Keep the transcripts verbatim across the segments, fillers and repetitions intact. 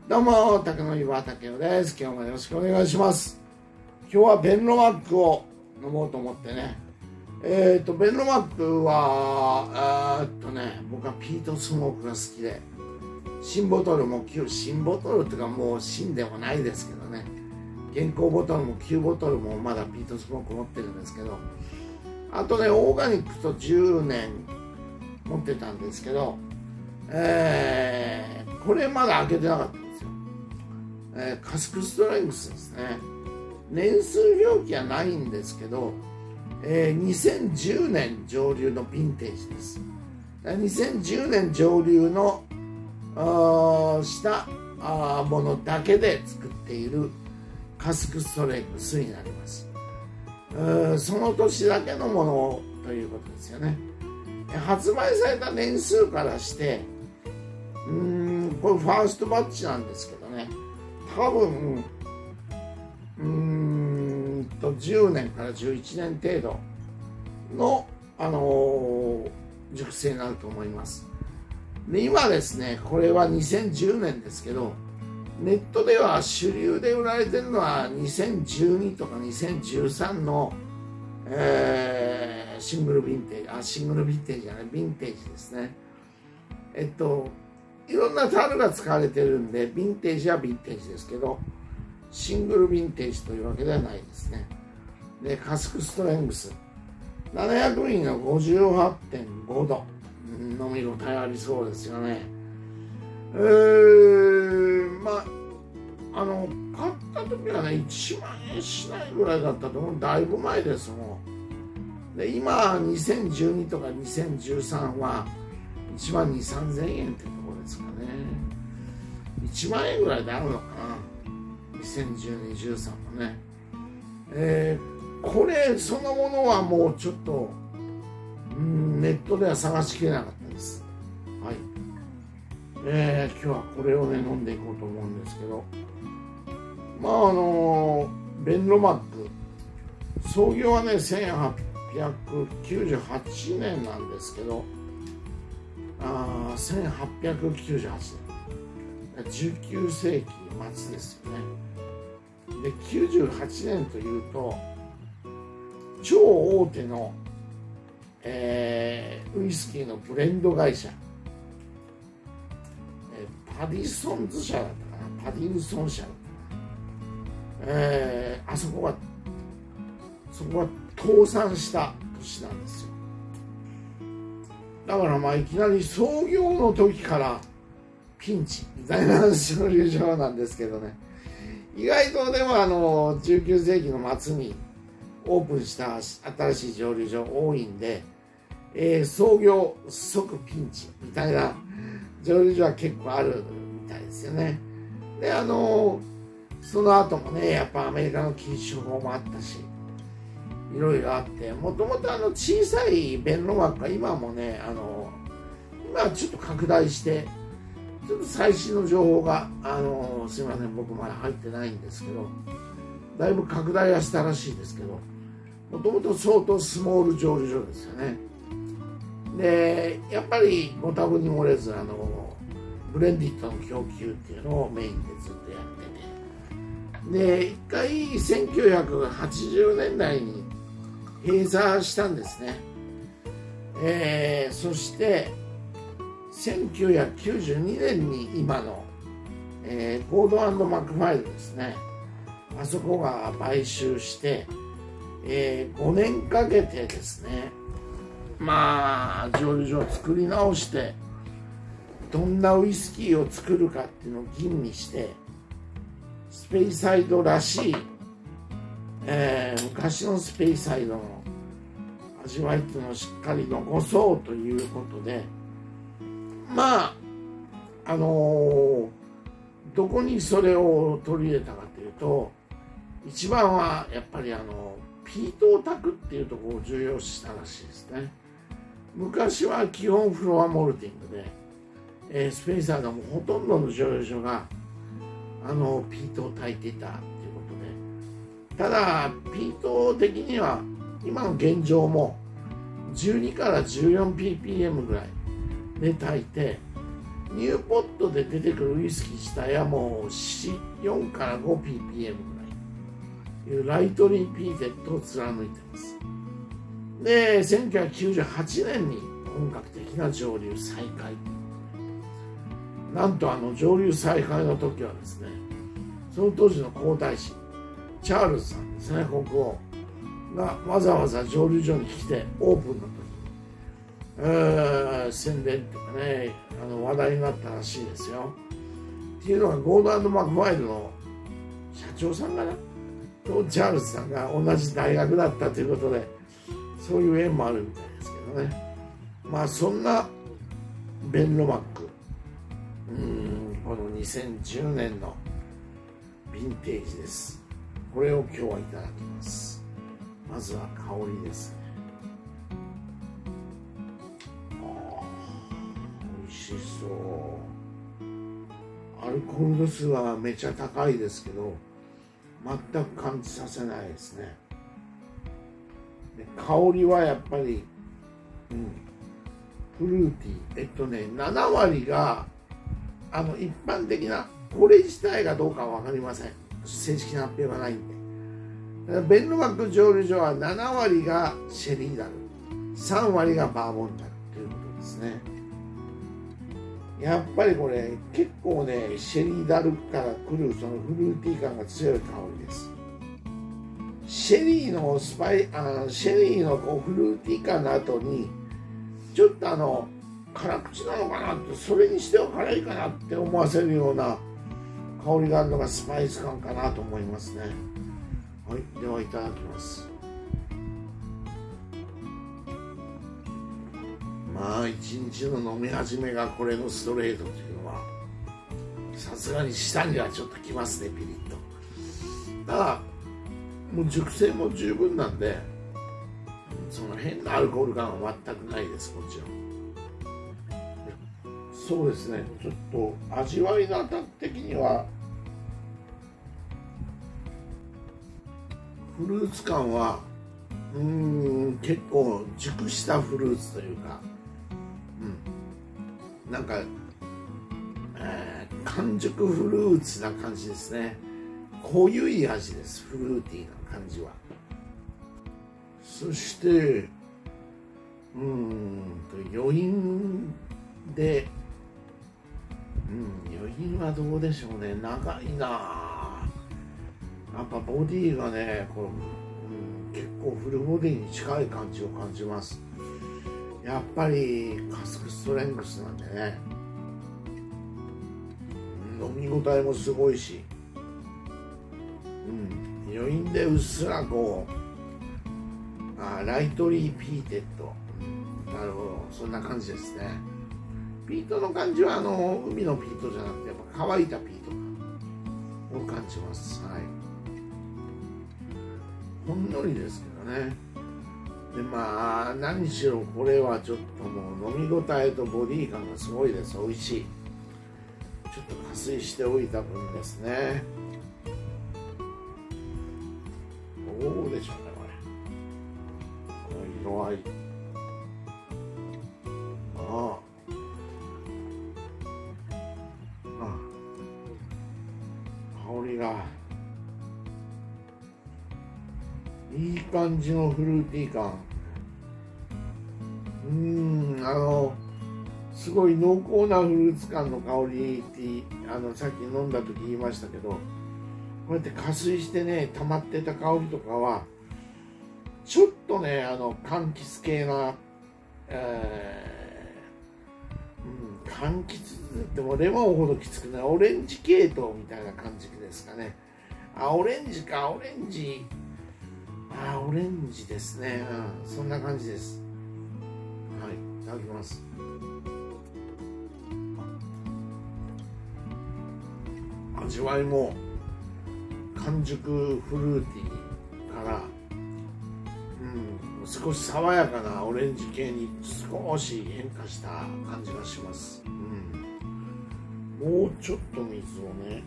どうも、竹の岩竹雄です。今日もよろしくお願いします。今日はベンロマックを飲もうと思ってね。えっと、ベンロマックは、えーっとね、僕はピートスモークが好きで、新ボトルも旧、新ボトルっていうかもう新でもないですけどね。現行ボトルも旧ボトルもまだピートスモーク持ってるんですけど、あとね、オーガニックとじゅうねん持ってたんですけど、えー、これまだ開けてなかったんですよ。えー、カスクストレングスですね。年数表記はないんですけど、えー、にせんじゅうねん上流のヴィンテージです。にせんじゅうねん上流のしたものだけで作っているカスクストレングスになります。その年だけのものということですよね。発売された年数からしてうーんこれファーストバッチなんですけどね、多分うーんとじゅうねんからじゅういちねん程度の、あのー、熟成になると思います。で今ですね、これはにせんじゅうねんですけど、ネットでは主流で売られてるのはにせんじゅうにとかにせんじゅうさんの、えー、シングルヴィンテージ、あ、シングルヴィンテージじゃない、ヴィンテージですね。えっと、いろんな樽が使われてるんで、ヴィンテージはヴィンテージですけど、シングルヴィンテージというわけではないですね。で、カスクストレングス、ななひゃくミリの ごじゅうはってんごど、飲み応えありそうですよね。えー、まあ、あの、買った時はね、いちまんえんしないぐらいだったと思う。だいぶ前ですもん。で、今、にせんじゅうにとかにせんじゅうさんはいちまんにせんさんぜんえんってところですかね。いちまんえんぐらいであるのかな。にせんじゅうに、じゅうさんもね。えー、これそのものはもうちょっと、うん、ネットでは探しきれなかったです。はい。えー、今日はこれをね、飲んでいこうと思うんですけど、まああのベンロマック創業はねせんはっぴゃくきゅうじゅうはちねんなんですけど、あせんはっぴゃくきゅうじゅうはちねん、じゅうきゅうせいき末ですよね。できゅうじゅうはちねんというと超大手の、えー、ウイスキーのブレンド会社、えー、パディソンズ社だったかな、パディンソン社だったかな、えー、あそこはそこは倒産した年なんですよ。だからまあいきなり創業の時からピンチみたいな蒸留所なんですけどね、意外とでもあのじゅうきゅうせいきの末にオープンした新しい蒸留所多いんで、えー、創業即ピンチみたいな蒸留所は結構あるみたいですよね。であのその後もね、やっぱアメリカの禁酒法もあったし、いろいろあって、もともとあの小さいベンロマックは今もね、あの今ちょっと拡大して、ちょっと最新の情報があのすいません、僕まだ入ってないんですけど、だいぶ拡大はしたらしいですけど、もともと相当スモール蒸留所ですよね。でやっぱりご多分に漏れずあのブレンディットの供給っていうのをメインでずっとやってて。で一回せんきゅうひゃくはちじゅうねんだいに閉鎖したんですね。えー、そしてせんきゅうひゃくきゅうじゅうにねんに今の、えー、ゴード&マクファイルですね、あそこが買収して、えー、ごねんかけてですね、まあ蒸留所を作り直してどんなウイスキーを作るかっていうのを吟味して、スペイサイドらしい、えー、昔のスペイサイドの味わいっていうのをしっかり残そうということで、まああのー、どこにそれを取り入れたかというと、一番はやっぱりあのピートを炊くっていうところを重要視したらしいですね。昔は基本フロアモルティングで、えー、スペイサイドもほとんどの蒸留所があのピートを炊いていたということで、ただピート的には今の現状もじゅうにから じゅうよんピーピーエム ぐらいで炊いて、 ニューポットで出てくるウイスキー自体はもうよんから ごピーピーエム ぐらいいうライトリーピーテッドを貫いてます。でせんきゅうひゃくきゅうじゅうはちねんに本格的な蒸留再開、なんとあの蒸留再開の時はですね、その当時の皇太子チャールズさんですね、国王がわざわざ蒸留所に来てオープンの時に、えー、宣伝とかね、あの話題になったらしいですよ。っていうのはゴードン&マクファイルの社長さんかなとチャールズさんが同じ大学だったということで、そういう縁もあるみたいですけどね。まあそんなベンロマック、うーんこのにせんじゅうねんのヴィンテージです。これを今日はいただきます。まずは香りですね。美味しそう。アルコール度数はめちゃ高いですけど、全く感じさせないですね。で香りはやっぱり、うん、フルーティー。えっとねななわりがあの一般的な、これ自体がどうかは分かりません、正式な発表がないんで。ベンロマック蒸留所はななわりがシェリーダル、さんわりがバーボンダルということですね。やっぱりこれ結構ねシェリーダルから来るそのフルーティー感が強い香りです。シェリーのスパイあシェリーのこうフルーティー感の後にちょっとあの辛口なのかなって、それにしては辛いかなって思わせるような香りがあるのがスパイス感かなと思いますね。はい、ではいただきます。まあ一日の飲み始めがこれのストレートというのはさすがに舌にはちょっときますね、ピリッと。ただもう熟成も十分なんで、その変なアルコール感は全くないです。もちろんそうですね、ちょっと味わいのあた的にはフルーツ感はうーん結構熟したフルーツというか、うん、なんか、えー、完熟フルーツな感じですね。濃ゆい味です、フルーティーな感じは。そしてうーんと余韻で、うん、余韻はどうでしょうね、長いなあ。やっぱボディがねこう、うん、結構フルボディに近い感じを感じます。やっぱりカスクストレングスなんでね、飲み応えもすごいし、うん、余韻でうっすらこうあライトリーピーテッド、うん、なるほど、そんな感じですね。ピートの感じはあの海のピートじゃなくてやっぱ乾いたピートを感じます。はい、ほんのりですけどね。でまあ何しろこれはちょっともう飲み応えとボディ感がすごいです。美味しい。ちょっと加水しておいた分ですね。どうでしょうねこれ。色合い。ああ。ああ。香りが。いい感じのフルーティー感。うーん、あのすごい濃厚なフルーツ感の香りってあのさっき飲んだ時言いましたけど、こうやって加水してね溜まってた香りとかはちょっとねあの柑橘系な、えーうん、柑橘でもレモンほどきつくないオレンジ系統みたいな感じですかね。あ、オレンジか、オレンジ。あ、オレンジですね、うん、そんな感じです。はい、いただきます。味わいも完熟フルーティーから、うん、少し爽やかなオレンジ系に少し変化した感じがします。うん、もうちょっと水をね、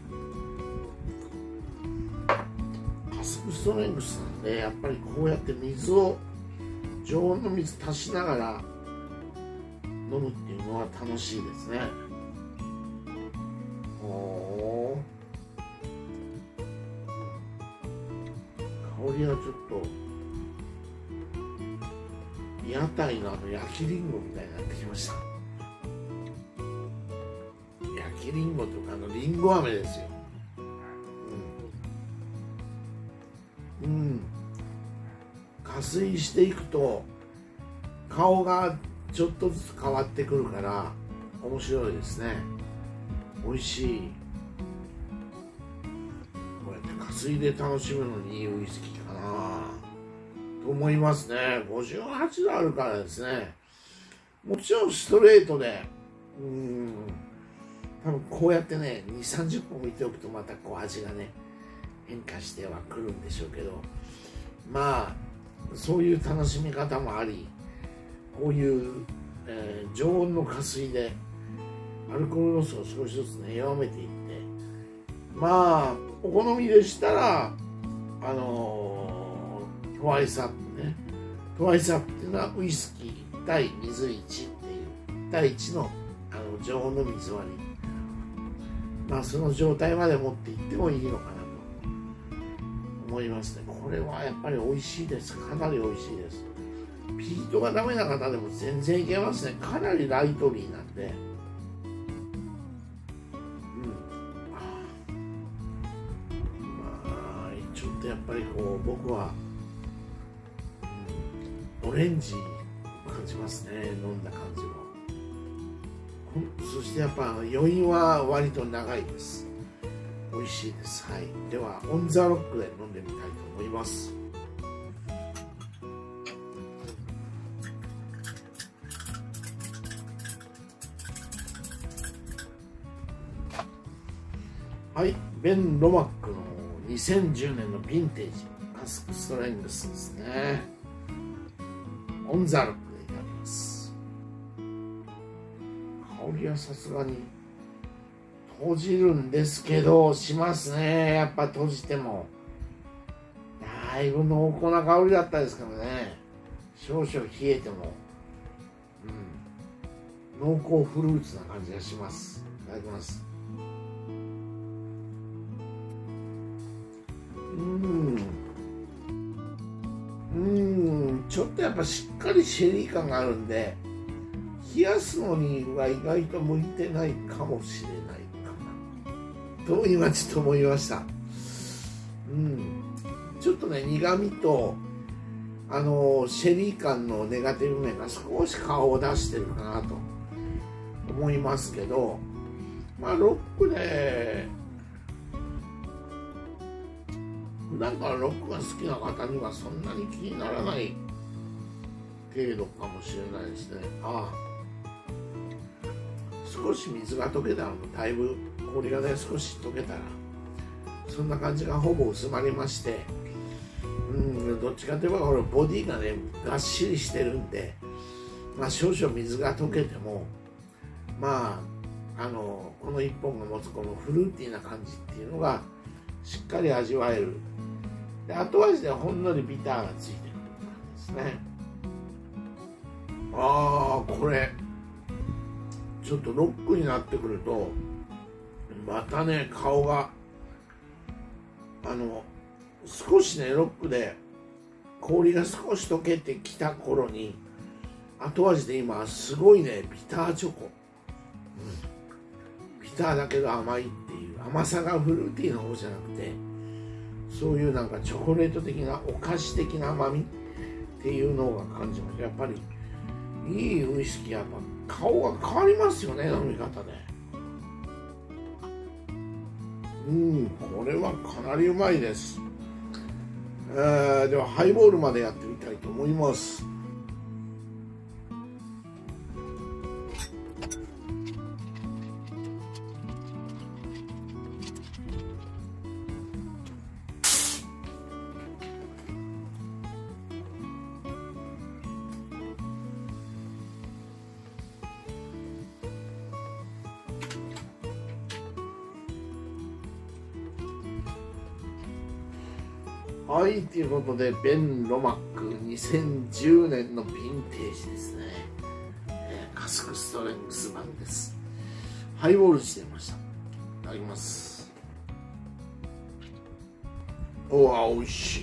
カスクストレングスなんでやっぱりこうやって水を常温の水足しながら飲むっていうのは楽しいですね。 ほー、香りはちょっと屋台のあの焼きりんごみたいになってきました。焼きりんごとかあのりんご飴ですよ。うん、うん、加水していくと顔がちょっとずつ変わってくるから面白いですね。美味しい。こうやって加水で楽しむのにいいウイスキーかなと思いますね。ごじゅうはちどあるからですね。もちろんストレートで、うん、多分こうやってねにじゅうさんじゅっぷん置いておくとまたこう味がね変化してはくるんでしょうけど、まあそういう楽しみ方もあり、こういう、えー、常温の加水でアルコール度数を少しずつね弱めていって、まあお好みでしたらあのー、トワイスアップね。トワイスアップっていうのはウイスキー対水いちっていういち対いちのあの常温の水割り、まあその状態まで持っていってもいいのかなと思いますね。これはやっぱり美味しいです。かなり美味しいです。ピートがダメな方でも全然いけますね。かなりライトリーなんで、うん、まあちょっとやっぱりこう僕は、うん、オレンジ感じますね。飲んだ感じも。そしてやっぱ余韻は割と長いです。美味しいです。はい。ではオンザロックで飲んでみたいと思います。はい、ベン・ロマックのにせんじゅうねんのヴィンテージカスクストレングスですね。オンザロックでいただきます。香りはさすがに閉じるんですけどしますね。やっぱ閉じてもだいぶ濃厚な香りだったですからね。少々冷えても、うん、濃厚フルーツな感じがします。いただきます。うんうんちょっとやっぱしっかりシェリー感があるんで、冷やすのには意外と向いてないかもしれないかなと今ちょっと思いました。うんちょっとね苦味とあのシェリー感のネガティブ面が少し顔を出してるかなと思いますけど、まあロックで普段からロックが好きな方にはそんなに気にならない程度かもしれないですね。ああ少し水が溶けたらだいぶ氷がね少し溶けたらそんな感じがほぼ薄まりまして、うんどっちかといえばこれボディがねがっしりしてるんで、まあ少々水が溶けてもまああのこのいっぽんが持つこのフルーティーな感じっていうのがしっかり味わえる。で後味でほんのりビターがついてくる感じですね。ああこれちょっとロックになってくるとまたね顔があの少しねロックで氷が少し溶けてきた頃に後味で今すごいねビターチョコ、うん、ビターだけど甘いっていう甘さがフルーティーの方じゃなくてそういうなんかチョコレート的なお菓子的な甘みっていうのが感じます。やっぱりいいウイスキーやっぱ顔が変わりますよね飲み方で。うんこれはかなりうまいです。えー、ではハイボールまでやってみたいと思います。はい、ということで、ベン・ロマックにせんじゅうねんのヴィンテージですね。えー、カスクストレングス版です。ハイボールしてました。 ただきます。おわ、美味しい。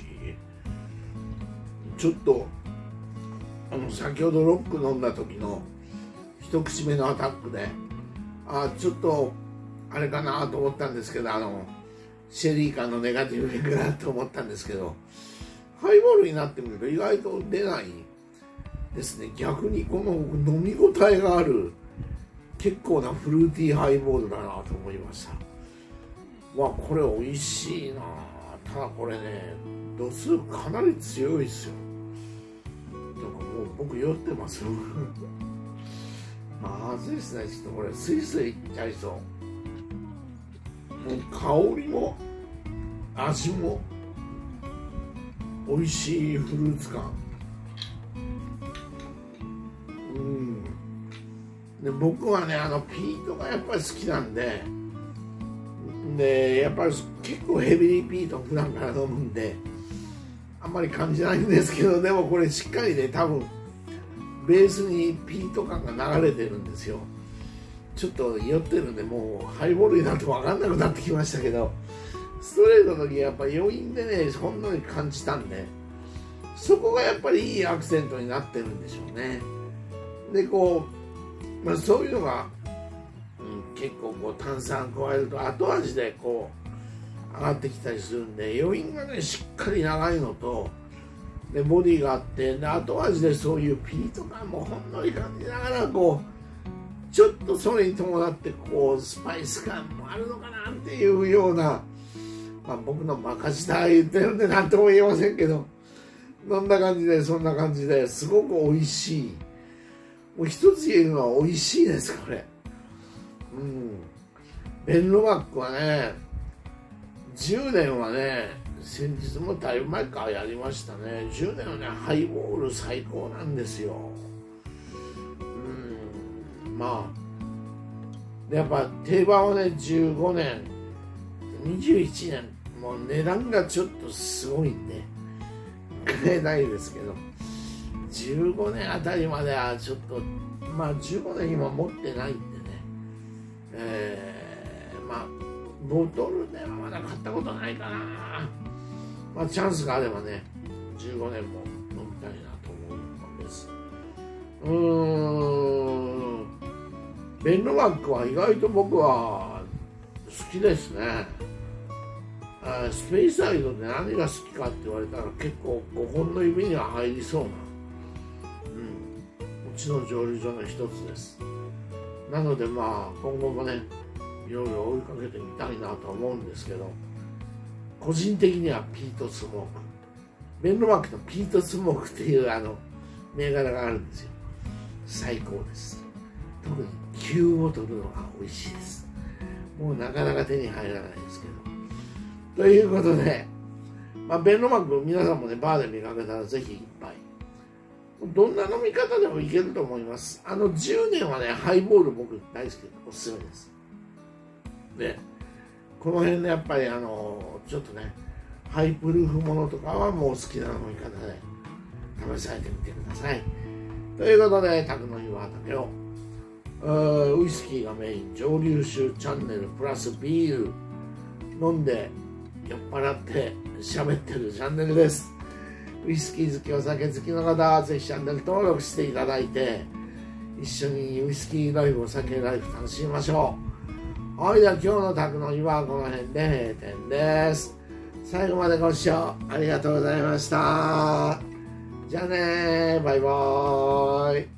ちょっとあの先ほどロック飲んだ時の一口目のアタックで、あちょっとあれかなと思ったんですけど、あのシェリー感のネガティブフェかなと思ったんですけど、ハイボールになってみると意外と出ないですね。逆にこの飲み応えがある結構なフルーティーハイボールだなと思いました。わ、これ美味しいな。ただこれね、度数かなり強いですよ。なんかもう僕酔ってますよまずいですね。ちょっとこれスイスイいっちゃいそう。もう香りも味も美味しいフルーツ感。うんで僕はね、あのピートがやっぱり好きなんで、でやっぱり結構ヘビーピート普段から飲むんであんまり感じないんですけど、でもこれしっかりね、多分ベースにピート感が流れてるんですよ。ちょっと酔ってるんで、もうハイボールになると分かんなくなってきましたけど、ストレートの時やっぱ余韻でね、ほんのり感じたんで、そこがやっぱりいいアクセントになってるんでしょうね。でこう、まあ、そういうのが、うん、結構こう炭酸加えると後味でこう上がってきたりするんで、余韻がねしっかり長いのとでボディがあって、で後味でそういうピート感もほんのり感じながら、こうちょっとそれに伴ってこうスパイス感もあるのかなっていうような、まあ、僕のバカ舌言ってるんで何とも言えませんけど、そんな感じでそんな感じですごく美味しい。もう一つ言えるのは美味しいです、これ。うん。ベンロバックはね、じゅうねんはね、先日もだいぶ前からやりましたね。じゅうねんはね、ハイボール最高なんですよ。うん、まあ。でやっぱ定番はね、じゅうごねん、にじゅういちねん、もう値段がちょっとすごいんで、買えないですけど。じゅうごねんあたりまではちょっと、まあじゅうごねん今持ってないんでね、えー、まあボトルではまだ買ったことないかな。まあチャンスがあればね、じゅうごねんも飲みたいなと思うのです。うーん、ベンロバックは意外と僕は好きですね。スペイサイドで何が好きかって言われたら結構ごほんの指には入りそうな、うちの蒸留所の一つです。なのでまあ今後もね、いろいろ追いかけてみたいなと思うんですけど、個人的にはピートスモーク、ベンロバックのピートスモークっていうあの銘柄があるんですよ。最高です。特にきゅうを取るのが美味しいです。もうなかなか手に入らないですけど、ということで、まあ、ベンロバック皆さんもねバーで見かけたらぜひ一杯、どんな飲み方でもいけると思います。あのじゅうねんはね、ハイボール僕大好きでおすすめです。でこの辺でやっぱりあのちょっとねハイプルーフものとかはもう好きな飲み方で試されてみてください。ということで、宅の岩畑をウイスキーがメイン、蒸留酒チャンネルプラスビール飲んで酔っ払って喋ってるチャンネルです。ウイスキー好き、お酒好きの方はぜひチャンネル登録していただいて、一緒にウイスキーライフ、お酒ライフ楽しみましょう。はい、では今日の宅の日はこの辺で閉店です。最後までご視聴ありがとうございました。じゃあねー、バイバーイ。